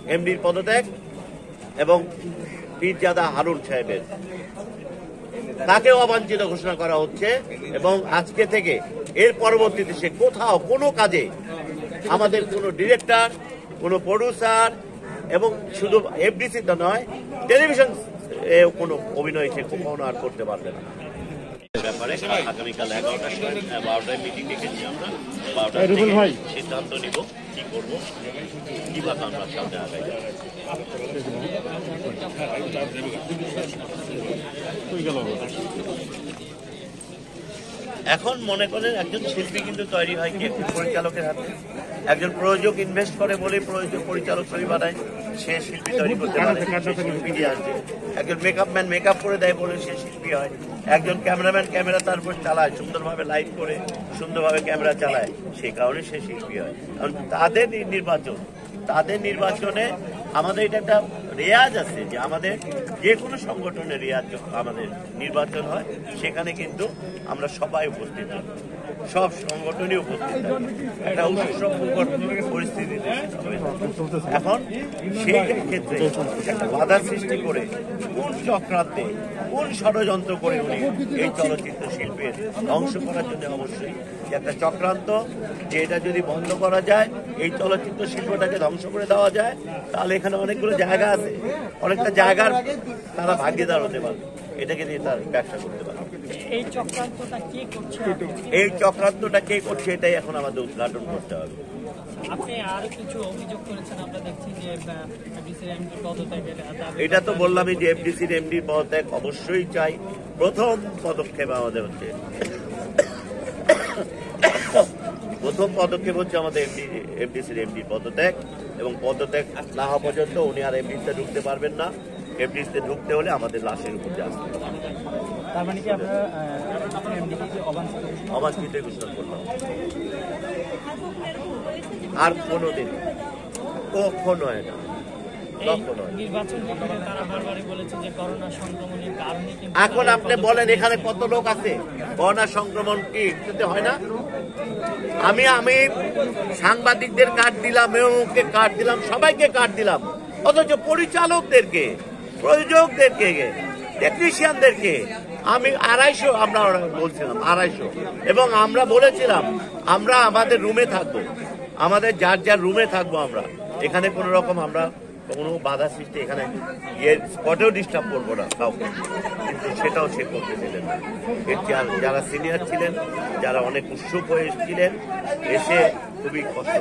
এমডির পদত্যাগ এবং পীরজাদা হারুন সাহেবের তাকেও অবাঞ্ছিত ঘোষণা করা হচ্ছে এবং আজকে থেকে এর পরবর্তীতে সে কোথাও কোনো কাজে আমাদের কোনো ডিরেক্টর, কোনো প্রডিউসার এবং শুধু এফডিসিতে নয় টেলিভিশন কোনো অভিনয় সে কখনো আর করতে পারবে না। ব্যাপারে আগামীকাল 12টায় মিটিং ডেকেছি আমরা, 12টায় সিদ্ধান্ত নিব কি করব, কিভাবে আমরা সামনে আগাই। এখন মনে করেন একজন শিল্পী কিন্তু তৈরি হয় কি একজন পরিচালকের হাতে, একজন প্রযোজক ইনভেস্ট করে বলে পরিচালক তৈরি বানায়, সে শিল্পী তৈরি করতে পারে, শিল্পী দিয়ে আসবে। একজন মেকআপ ম্যান মেকআপ করে দেয় বলে সে শিল্পী হয়। একজন ক্যামেরাম্যান ক্যামেরা তার উপর চালায়, সুন্দরভাবে লাইট করে সুন্দরভাবে ক্যামেরা চালায়, সেই কারণে সে শিল্পী হয়। কারণ তাদের নির্বাচনে আমাদের এটা একটা রেয়াজ আছে যে আমাদের যে কোনো সংগঠনের রেয়াজ আমাদের নির্বাচন হয় সেখানে কিন্তু আমরা সবাই উপস্থিত থাকি, সব সংগঠনই উপস্থিত থাকি, একটা উৎসবমুখর পরিস্থিতিতে। এখন সেই ক্ষেত্রে একটা বাধা সৃষ্টি করে কোন চক্রান্তে কোন ষড়যন্ত্র করে উনি এই চলচ্চিত্র শিল্পের ধ্বংস করার জন্য অবশ্যই একটা চক্রান্ত, যে এটা যদি বন্ধ করা যায়, এই চলচ্চিত্র শিল্পটাকে ধ্বংস করে দেওয়া যায়, তাহলে এখানে অনেকগুলো জায়গা আছে, অনেকটা জায়গার তারা ভাগিদার হতে পারে, এটাকে নিয়ে তার ব্যবসা করতে পারে। এই চক্রান্তটা কে করছে এটাই এখন আমাদের উদ্ঘাটন করতে হবে। আপনি আরো কিছু অভিযোগ করেছেন, আমরা দেখছি যে এফডিসির এমডি পদত্যাগের, এটা তো বললামই যে এফডিসির এমডি পদত্যাগ অবশ্যই চাই। প্রথম পদক্ষেপ আমাদের হচ্ছে আমাদের এফডিসির এমডি পদত্যাগ, এবং পদত্যাগ না হওয়া পর্যন্ত উনি আর এফডিসিতে ঢুকতে পারবেন না। এফডিসিতে ঢুকতে হলে আমাদের লাশের উপর আসতে হবে। তার মানে কি আপনারা অবাঞ্ছিত ঘোষণা করলাম, আর কোনোদিন কখনো হয় না। এখন আপনি বলেন এখানে কত লোক আছে, করোনা সংক্রমণ কি হয় না? আমি সাংবাদিকদের কার্ড দিলাম, মেয়রকে কার্ড দিলাম, সবাইকে কার্ড দিলাম, অথচ পরিচালকদেরকে, প্রযোজকদেরকে, টেকনিশিয়ানদেরকে আমি 250 আমরা বলছিলাম 250, এবং আমরা বলেছিলাম আমরা আমাদের রুমে থাকবো, আমাদের যার রুমে থাকবো, আমরা এখানে কোন রকম আমরা কোনো বাধা সৃষ্টি এখানে স্পটেও ডিস্টার্ব করবো না কাউকে, কিন্তু সেটাও সে করতে দিলেন না। যারা সিনিয়র ছিলেন, যারা অনেক উৎসুক হয়ে এসেছিলেন, এসে খুবই কষ্ট।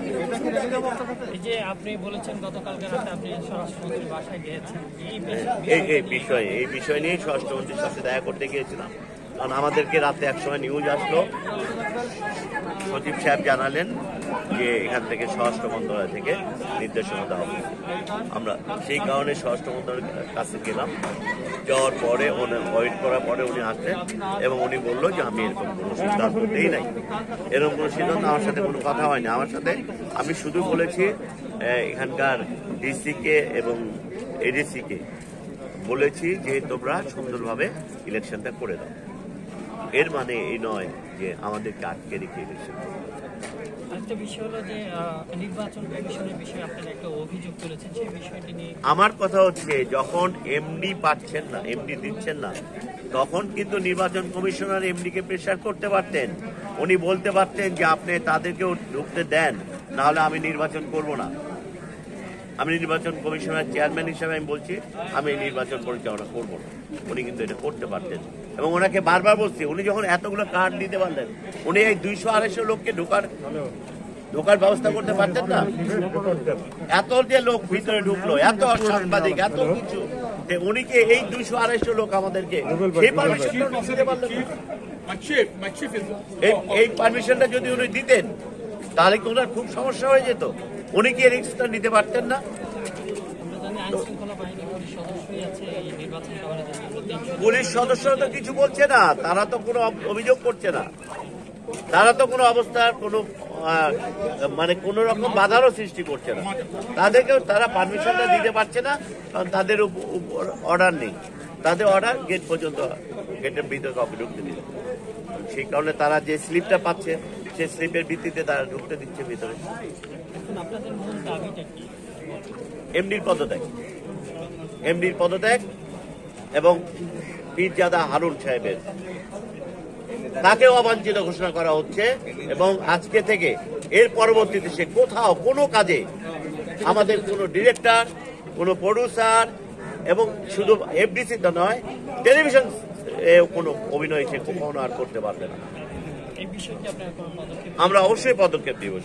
আপনি বলেছেন গতকালকে রাতে আপনি স্বরাষ্ট্রমন্ত্রীর বাসায় গিয়েছেন, এই বিষয় নিয়ে স্বরাষ্ট্রমন্ত্রীর সাথে দেখা করতে গিয়েছিলাম। কারণ আমাদেরকে রাতে এক সময় নিউজ আসলো, সচিব সাহেব জানালেন যে এখান থেকে স্বরাষ্ট্র মন্ত্রণালয় থেকে নির্দেশনা দেওয়া হবে। আমরা সেই কারণে স্বরাষ্ট্র মন্ত্রণালয়ের কাছে গেলাম, যাওয়ার পরে ওয়েট করার পরে উনি আসলেন এবং উনি বললো যে আমি এরকম কোনো সিদ্ধান্ত দিই নাই, এরকম কোনো সিদ্ধান্ত আমার সাথে কোনো কথা হয়নি। আমার সাথে আমি শুধু বলেছি এখানকার ডিসিকে এবং এডিসিকে বলেছি যে তোমরা সুন্দরভাবে ইলেকশনটা করে দাও। এর মানে এই নয় যে আমাদেরকে আটকে রেখে ইলেকশন। একটা বিষয় হলো যে নির্বাচন কমিশনের বিষয়ে আপনারা একটা অভিযোগ তুলেছেন, সেই বিষয়টি নিয়ে আমার কথা হচ্ছে যখন এমডি পাচ্ছেন না, এমডি দিচ্ছেন না, তখন কিন্তু নির্বাচন কমিশনার এমডিকে প্রেসার করতে পারতেন। উনি বলতে পারতেন যে আপনি তাদেরকেও ঢুকতে দেন, নাহলে আমি নির্বাচন করব না। আমি নির্বাচন কমিশনার চেয়ারম্যান হিসেবে আমি বলছি আমি নির্বাচন পরিচালনা করব না। উনি কিন্তু এটা করতে পারতেন, এবং ওনাকে বারবার বলছি, উনি যখন এতগুলো কার্ড দিতে পারলেন, উনি এই 200-250 লোককে ঢোকার ব্যবস্থা করতে পারতেন না? এত যে লোক ভিতরে ঢুকলো, এত সাংবাদিক, এত কিছু, উনি কি এই 200-250 লোক আমাদেরকে সেই পারমিশনটা দিতে পারলেন? এই পারমিশনটা যদি উনি দিতেন তাহলে কি ওনার খুব সমস্যা হয়ে যেত? উনি কি রিস্কটা নিতে পারতেন না? পুলিশ সদস্যরা তো কিছু বলছে না, তারা তো কোনো অভিযোগ করছে না, তারা তো কোনো অবস্থার কোনো মানে কোন রকম বাধারও সৃষ্টি করছে না। তাদেরকেও তারা পারমিশনটা দিতে পারছে না, কারণ তাদের অর্ডার নেই। তাদের অর্ডার গেট পর্যন্ত, গেটের ভিতরে কাউকে ঢুকতে দিল। সেই কারণে তারা যে স্লিপটা পাচ্ছে সেই স্লিপের ভিত্তিতে তারা ঢুকতে দিচ্ছে ভিতরে। এমডির পদত্যাগ এবং পীরজাদা হারুন সাহেবের তাকেও অবাঞ্ছিত ঘোষণা করা হচ্ছে এবং আজকে থেকে এর পরবর্তীতে সে কোথাও কোনো কাজে আমাদের কোনো ডিরেক্টর, কোনো প্রডিউসার এবং শুধু এফডিসি তো নয়, টেলিভিশন কোনো অভিনয় সে কখনো আর করতে পারবে না। এই বিষয়ে কি আপনারা কোনো পদক্ষেপ? আমরা অবশ্যই পদক্ষেপ দিব।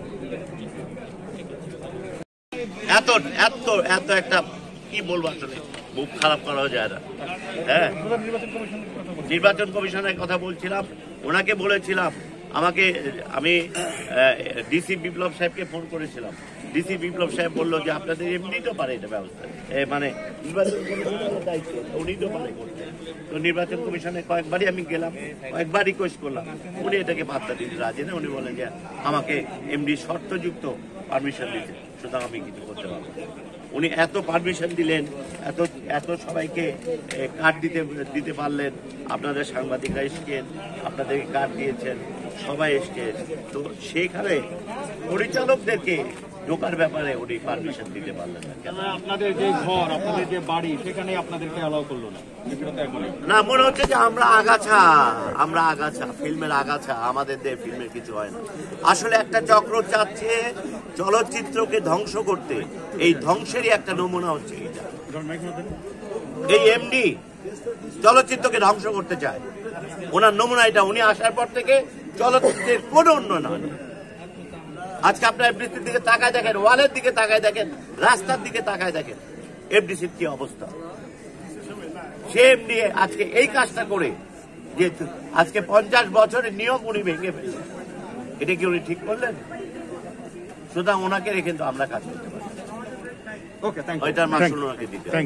এত এত এত একটা কি বলবো, আসলে মুখ খারাপ করাও যায় না। হ্যাঁ, নির্বাচন কমিশনের কথা বলছিলাম, ওনাকে বলেছিলাম, আমি ডিসি বিপ্লব সাহেবকে ফোন করেছিলাম। ডিসি বিপ্লব সাহেব বললো যে আপনাদের এমনি তো পারে এটা ব্যবস্থা, মানে নির্বাচন কমিশনের দায়িত্ব উনি তো পারে করতে। তো নির্বাচন কমিশনে কয়েকবারই আমি গেলাম, কয়েকবার রিকোয়েস্ট করলাম, উনি এটাকে বার্তা দিতে রাজি না। উনি বলেন যে আমাকে এমডি শর্তযুক্ত পারমিশন দিতে, সুতরাং আমি কিছু করতে পারবো। উনি এত পারমিশন দিলেন, এত এত সবাইকে কার্ড দিতে পারলেন। আপনাদের সাংবাদিকরা এসছেন, আপনাদেরকে কার্ড দিয়েছেন, সবাই এসছেন। তো সেইখানে পরিচালকদেরকে ঢোকার ব্যাপারে উনি পারমিশন দিতে পারলেন না। আপনাদের যে ঘর, আপনাদের যে বাড়ি, সেখানে আপনাদেরকে অ্যালাউ করলো না। না, মনে হচ্ছে যে আমরা আগাছা, ফিল্মের আগাছা, আমাদের দিয়ে ফিল্মের কিছু হয় না। আসলে একটা চক্র চাচ্ছে চলচ্চিত্রকে ধ্বংস করতে, এই ধ্বংসেরই একটা নমুনা হচ্ছে এটা। এই এমডি চলচ্চিত্রকে ধ্বংস করতে চায়, ওনার নমুনা এটা। উনি আসার পর থেকে চলচ্চিত্রের কোনো উন্নয়ন হয় না। আজকে আপনার এফডিসির দিকে তাকায় দেখেন, ওয়ালের দিকে তাকায় দেখেন, রাস্তার দিকে তাকায় দেখেন, এফডিসির কি অবস্থা। সে এমনি আজকে এই কাজটা করে যে আজকে 50 বছরের নিয়ম উনি ভেঙে ফেললেন, এটা কি উনি ঠিক করলেন? সুতরাং ওনাকে রেখে কিন্তু আমরা কাজ করতে পারি। Okay, thank you. ওইটার মাসুল ওনাকে দিতে হবে।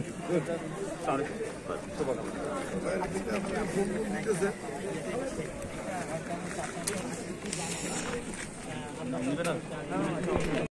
Thank you.